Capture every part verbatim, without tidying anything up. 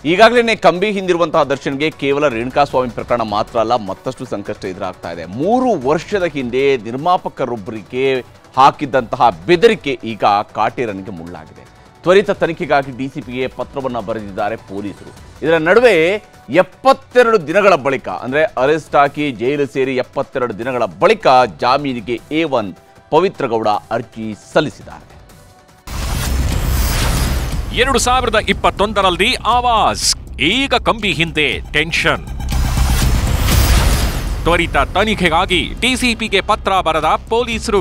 ಈಗಾಗಲೇ ಕಂಬಿ ಹಿಂದಿರುವಂತಹ ದರ್ಶನ್ಗೆ ಕೇವಲ ರೇಣುಕಾಸ್ವಾಮಿ ಪ್ರಕರಣ ಮಾತ್ರ ಅಲ್ಲ, ಮತ್ತಷ್ಟು ಸಂಕಷ್ಟ ಎದುರಾಗ್ತಾ ಇದೆ. ಮೂರು ವರ್ಷದ ಹಿಂದೆ ನಿರ್ಮಾಪಕರೊಬ್ಬರಿಗೆ ಹಾಕಿದ್ದಂತಹ ಬೆದರಿಕೆ ಈಗ ಕಾಟೇರನಿಗೆ ಮುಳ್ಳಾಗಿದೆ. ತ್ವರಿತ ತನಿಖೆಗಾಗಿ ಡಿಸಿಪಿಗೆ ಪತ್ರವನ್ನು ಬರೆದಿದ್ದಾರೆ ಪೊಲೀಸರು. ಇದರ ನಡುವೆ ಎಪ್ಪತ್ತೆರಡು ದಿನಗಳ ಬಳಿಕ ಅಂದರೆ ಅರೆಸ್ಟ್ ಹಾಕಿ ಜೈಲು ಸೇರಿ ಎಪ್ಪತ್ತೆರಡು ದಿನಗಳ ಬಳಿಕ ಜಾಮೀನಿಗೆ ಎ ಒನ್ ಪವಿತ್ರ ಗೌಡ ಅರ್ಜಿ ಸಲ್ಲಿಸಿದ್ದಾರೆ. ಎರಡು ಸಾವಿರದ ಇಪ್ಪತ್ತೊಂದರಲ್ಲಿ ಆವಾಜ್, ಈಗ ಕಂಬಿ ಹಿಂದೆ ಟೆನ್ಷನ್. ತ್ವರಿತ ತನಿಖೆಗಾಗಿ ಡಿಸಿಪಿಗೆ ಪತ್ರ ಬರೆದ ಪೊಲೀಸರು.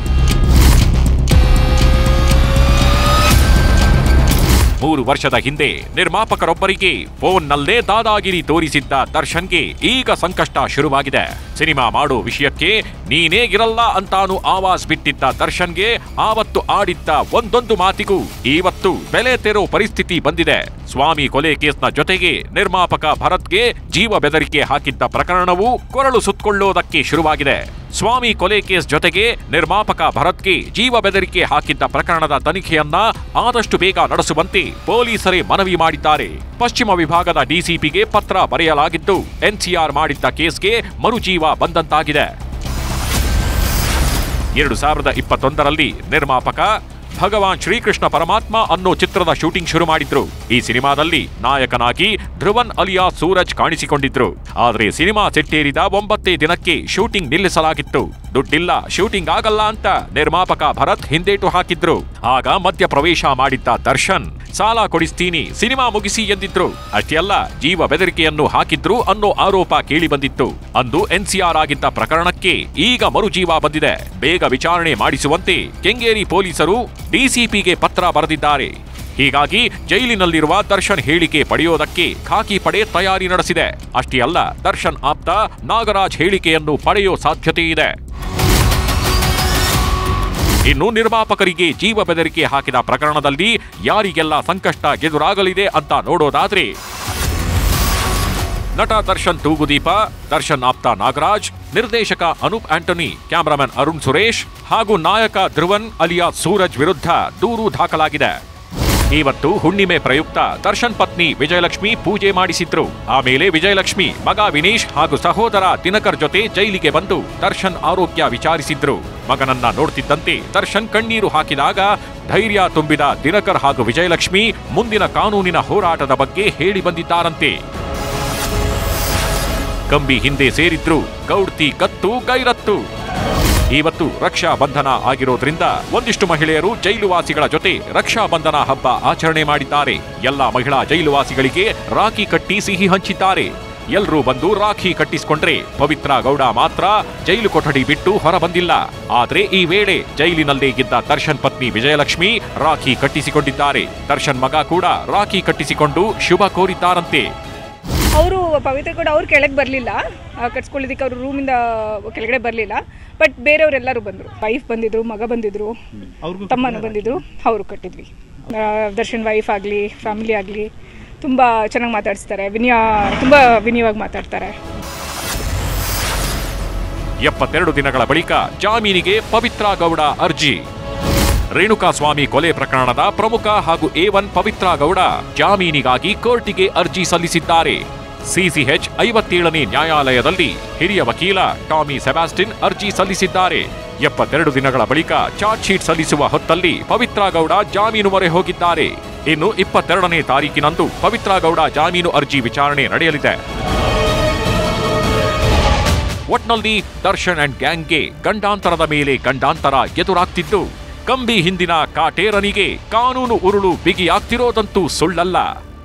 ಮೂರು ವರ್ಷದ ಹಿಂದೆ ನಿರ್ಮಾಪಕರೊಬ್ಬರಿಗೆ ಫೋನ್ನಲ್ಲೇ ದಾದಾಗಿರಿ ತೋರಿಸಿದ್ದ ದರ್ಶನ್ಗೆ ಈಗ ಸಂಕಷ್ಟ ಶುರುವಾಗಿದೆ. ಸಿನಿಮಾ ಮಾಡೋ ವಿಷಯಕ್ಕೆ ನೀನೇ ಇರಲ್ಲ ಅಂತಾನು ಆವಾಜ್ ಬಿಟ್ಟಿದ್ದ ದರ್ಶನ್ಗೆ ಆವತ್ತು ಆಡಿದ್ದ ಒಂದೊಂದು ಮಾತಿಗೂ ಇವತ್ತು ಬೆಲೆ ತೆರೋ ಪರಿಸ್ಥಿತಿ ಬಂದಿದೆ. ಸ್ವಾಮಿ ಕೊಲೆ ಕೇಸ್ನ ಜೊತೆಗೆ ನಿರ್ಮಾಪಕ ಭರತ್ಗೆ ಜೀವ ಬೆದರಿಕೆ ಹಾಕಿದ್ದ ಪ್ರಕರಣವೂ ಕೊರಳು ಸುತ್ತಕೊಳ್ಳೋದಕ್ಕೆ ಶುರುವಾಗಿದೆ. ಸ್ವಾಮಿ ಕೊಲೆ ಕೇಸ್ ಜೊತೆಗೆ ನಿರ್ಮಾಪಕ ಭರತ್ಗೆ ಜೀವ ಬೆದರಿಕೆ ಹಾಕಿದ್ದ ಪ್ರಕರಣದ ತನಿಖೆಯನ್ನ ಆದಷ್ಟು ಬೇಗ ನಡೆಸುವಂತೆ ಪೊಲೀಸರೇ ಮನವಿ ಮಾಡಿದ್ದಾರೆ. ಪಶ್ಚಿಮ ವಿಭಾಗದ ಡಿಸಿಪಿಗೆ ಪತ್ರ ಬರೆಯಲಾಗಿದ್ದು ಎನ್ಸಿಆರ್ ಮಾಡಿದ್ದ ಕೇಸ್ಗೆ ಮರುಜೀವ ಬಂದಂತಾಗಿದೆ. ಎರಡು ಸಾವಿರದ ಇಪ್ಪತ್ತೊಂದರಲ್ಲಿ ನಿರ್ಮಾಪಕ ಭಗವಾನ್ ಶ್ರೀಕೃಷ್ಣ ಪರಮಾತ್ಮ ಅನ್ನೋ ಚಿತ್ರದ ಶೂಟಿಂಗ್ ಶುರು ಮಾಡಿದ್ರು. ಈ ಸಿನಿಮಾದಲ್ಲಿ ನಾಯಕನಾಗಿ ಧ್ರುವನ್ ಅಲಿಯಾ ಸೂರಜ್ ಕಾಣಿಸಿಕೊಂಡಿದ್ರು. ಆದರೆ ಸಿನಿಮಾ ಸೆಟ್ಟೇರಿದ ಒಂಬತ್ತೇ ದಿನಕ್ಕೆ ಶೂಟಿಂಗ್ ನಿಲ್ಲಿಸಲಾಗಿತ್ತು. ದುಡ್ಡಿಲ್ಲ, ಶೂಟಿಂಗ್ ಆಗಲ್ಲ ಅಂತ ನಿರ್ಮಾಪಕ ಭರತ್ ಹಿಂದೇಟು ಹಾಕಿದ್ರು. ಆಗ ಮಧ್ಯ ಪ್ರವೇಶ ಮಾಡಿದ್ದ ದರ್ಶನ್ ಸಾಲ ಕೊಡಿಸ್ತೀನಿ, ಸಿನಿಮಾ ಮುಗಿಸಿ ಎಂದಿದ್ರು. ಅಷ್ಟೇ ಅಲ್ಲ, ಜೀವ ಬೆದರಿಕೆಯನ್ನು ಹಾಕಿದ್ರು ಅನ್ನೋ ಆರೋಪ ಕೇಳಿ ಬಂದಿತ್ತು. ಅಂದು ಎನ್ಸಿಆರ್ ಆಗಿದ್ದ ಪ್ರಕರಣಕ್ಕೆ ಈಗ ಮರುಜೀವ ಬಂದಿದೆ. ಬೇಗ ವಿಚಾರಣೆ ಮಾಡಿಸುವಂತೆ ಕೆಂಗೇರಿ ಪೊಲೀಸರು ಡಿಸಿಪಿಗೆ ಪತ್ರ ಬರೆದಿದ್ದಾರೆ. ಹೀಗಾಗಿ ಜೈಲಿನಲ್ಲಿರುವ ದರ್ಶನ್ ಹೇಳಿಕೆ ಪಡೆಯೋದಕ್ಕೆ ಖಾಕಿ ಪಡೆ ತಯಾರಿ ನಡೆಸಿದೆ. ಅಷ್ಟೇ ಅಲ್ಲ, ದರ್ಶನ್ ಆಪ್ತ ನಾಗರಾಜ್ ಹೇಳಿಕೆಯನ್ನು ಪಡೆಯೋ ಸಾಧ್ಯತೆ ಇದೆ. ಇನ್ನು ನಿರ್ಮಾಪಕರಿಗೆ ಜೀವ ಬೆದರಿಕೆ ಹಾಕಿದ ಪ್ರಕರಣದಲ್ಲಿ ಯಾರಿಗೆಲ್ಲ ಸಂಕಷ್ಟ ಎದುರಾಗಲಿದೆ ಅಂತ ನೋಡೋದಾದ್ರೆ, ನಟ ದರ್ಶನ್ ತೂಗುದೀಪ, ದರ್ಶನ್ ಆಪ್ತ ನಾಗರಾಜ್, ನಿರ್ದೇಶಕ ಅನೂಪ್ ಆಂಟನಿ, ಕ್ಯಾಮರಾಮನ್ ಅರುಣ್ ಸುರೇಶ್ ಹಾಗೂ ನಾಯಕ ಧ್ರುವನ್ ಅಲಿಯಾ ಸೂರಜ್ ವಿರುದ್ಧ ದೂರು ದಾಖಲಾಗಿದೆ. ಇವತ್ತು ಹುಣ್ಣಿಮೆ ಪ್ರಯುಕ್ತ ದರ್ಶನ್ ಪತ್ನಿ ವಿಜಯಲಕ್ಷ್ಮಿ ಪೂಜೆ ಮಾಡಿಸಿದ್ರು. ಆಮೇಲೆ ವಿಜಯಲಕ್ಷ್ಮಿ ಮಗ ವಿನೀಶ್ ಹಾಗೂ ಸಹೋದರ ದಿನಕರ್ ಜೊತೆ ಜೈಲಿಗೆ ಬಂದು ದರ್ಶನ್ ಆರೋಗ್ಯ ವಿಚಾರಿಸಿದ್ರು. ಮಗನನ್ನ ನೋಡ್ತಿದ್ದಂತೆ ದರ್ಶನ್ ಕಣ್ಣೀರು ಹಾಕಿದಾಗ ಧೈರ್ಯ ತುಂಬಿದ ದಿನಕರ್ ಹಾಗೂ ವಿಜಯಲಕ್ಷ್ಮಿ ಮುಂದಿನ ಕಾನೂನಿನ ಹೋರಾಟದ ಬಗ್ಗೆ ಹೇಳಿ ಬಂದಿದ್ದಾರಂತೆ. ಕಂಬಿ ಹಿಂದೆ ಸೇರಿದ್ರು ಗೌಡ್ತಿ ಕತ್ತು ಗೈರತ್ತು. ಇವತ್ತು ರಕ್ಷಾ ಬಂಧನ ಆಗಿರೋದ್ರಿಂದ ಒಂದಿಷ್ಟು ಮಹಿಳೆಯರು ಜೈಲುವಾಸಿಗಳ ಜೊತೆ ರಕ್ಷಾ ಬಂಧನ ಹಬ್ಬ ಆಚರಣೆ ಮಾಡಿದ್ದಾರೆ. ಎಲ್ಲ ಮಹಿಳಾ ಜೈಲುವಾಸಿಗಳಿಗೆ ರಾಖಿ ಕಟ್ಟಿ ಸಿಹಿ ಹಂಚಿದ್ದಾರೆ. ಎಲ್ರೂ ಬಂದು ರಾಖಿ ಕಟ್ಟಿಸಿಕೊಂಡ್ರೆ ಪವಿತ್ರ ಗೌಡ ಮಾತ್ರ ಜೈಲು ಕೊಠಡಿ ಬಿಟ್ಟು ಹೊರ ಬಂದಿಲ್ಲ. ಆದ್ರೆ ಈ ವೇಳೆ ಜೈಲಿನಲ್ಲೇ ಇದ್ದ ದರ್ಶನ್ ಪತ್ನಿ ವಿಜಯಲಕ್ಷ್ಮಿ ರಾಖಿ ಕಟ್ಟಿಸಿಕೊಂಡಿದ್ದಾರೆ. ದರ್ಶನ್ ಮಗ ಕೂಡ ರಾಖಿ ಕಟ್ಟಿಸಿಕೊಂಡು ಶುಭ ಕೋರಿದ್ದಾರಂತೆ. ಅವರು ಪವಿತ್ರ ಕೂಡ ಅವ್ರು ಕೆಳಗೆ ಬರಲಿಲ್ಲ, ಕಟ್ಸ್ಕೊಳ್ಳೋದಕ್ಕೆ ಅವರು ರೂಮಿಂದ ಕೆಳಗಡೆ ಬರಲಿಲ್ಲ. ಬಟ್ ಬೇರೆಯವರೆಲ್ಲರೂ ಬಂದರು. ವೈಫ್ ಬಂದಿದ್ರು, ಮಗ ಬಂದಿದ್ರು, ತಮ್ಮನು ಬಂದಿದ್ರು, ಅವರು ಕಟ್ಟಿದ್ವಿ. ದರ್ಶನ್ ವೈಫ್ ಆಗಲಿ, ಫ್ಯಾಮಿಲಿ ಆಗಲಿ ತುಂಬ ಚೆನ್ನಾಗಿ ಮಾತಾಡಿಸ್ತಾರೆ. ವಿನಯ ತುಂಬ ವಿನಯವಾಗಿ ಮಾತಾಡ್ತಾರೆ. ಎಪ್ಪತ್ತೆರಡು ದಿನಗಳ ಬಳಿಕ ಜಾಮೀನಿಗೆ ಪವಿತ್ರ ಗೌಡ ಅರ್ಜಿ. ರೇಣುಕಾಸ್ವಾಮಿ ಕೊಲೆ ಪ್ರಕರಣದ ಪ್ರಮುಖ ಹಾಗೂ ಎ ಒನ್ ಪವಿತ್ರ ಗೌಡ ಜಾಮೀನಿಗಾಗಿ ಕೋರ್ಟಿಗೆ ಅರ್ಜಿ ಸಲ್ಲಿಸಿದ್ದಾರೆ. ಸಿಸಿಎಚ್ ಐವತ್ತೇಳನೇ ನ್ಯಾಯಾಲಯದಲ್ಲಿ ಹಿರಿಯ ವಕೀಲ ಟಾಮಿ ಸೆಬಾಸ್ಟಿನ್ ಅರ್ಜಿ ಸಲ್ಲಿಸಿದ್ದಾರೆ. ಎಪ್ಪತ್ತೆರಡು ದಿನಗಳ ಬಳಿಕ ಚಾರ್ಜ್ ಶೀಟ್ ಸಲ್ಲಿಸುವ ಹೊತ್ತಲ್ಲಿ ಪವಿತ್ರ ಗೌಡ ಜಾಮೀನು ಮೊರೆ ಹೋಗಿದ್ದಾರೆ. ಇನ್ನು ಇಪ್ಪತ್ತೆರಡನೇ ತಾರೀಕಿನಂದು ಪವಿತ್ರ ಗೌಡ ಜಾಮೀನು ಅರ್ಜಿ ವಿಚಾರಣೆ ನಡೆಯಲಿದೆ. ಒಟ್ನಲ್ಲಿ ದರ್ಶನ್ ಅಂಡ್ ಗ್ಯಾಂಗ್ಗೆ ಗಂಡಾಂತರದ ಮೇಲೆ ಗಂಡಾಂತರ ಎದುರಾಗ್ತಿದ್ದು, ಕಂಬಿ ಹಿಂದಿನ ಕಾಟೇರನಿಗೆ ಕಾನೂನು ಉರುಳು ಬಿಗಿಯಾಗ್ತಿರೋದಂತೂ ಸುಳ್ಳಲ್ಲ.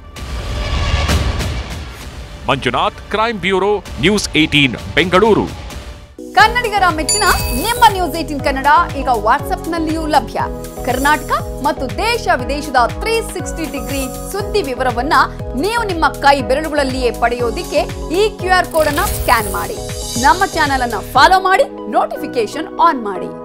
Manjunath, crime bureau, news eighteen Bengaluru. ಕನ್ನಡಿಗರ ಮೆಚ್ಚಿನ ನಿಮ್ಮ ನ್ಯೂಸ್ ಏಟೀನ್ ಕನ್ನಡ ಈಗ ವಾಟ್ಸ್ಆಪ್ನಲ್ಲಿಯೂ ಲಭ್ಯ. ಕರ್ನಾಟಕ ಮತ್ತು ದೇಶ ವಿದೇಶದ ತ್ರೀ ಸಿಕ್ಸ್ಟಿ ಡಿಗ್ರಿ ಸುದ್ದಿ ವಿವರವನ್ನ ನೀವು ನಿಮ್ಮ ಕೈ ಬೆರಳುಗಳಲ್ಲಿಯೇ ಪಡೆಯೋದಿಕ್ಕೆ ಈ ಕ್ಯೂ ಆರ್ ಕೋಡ್ ಅನ್ನ ಸ್ಕ್ಯಾನ್ ಮಾಡಿ. ನಮ್ಮ ಚಾನೆಲ್ ಅನ್ನ ಫಾಲೋ ಮಾಡಿ, ನೋಟಿಫಿಕೇಶನ್ ಆನ್ ಮಾಡಿ.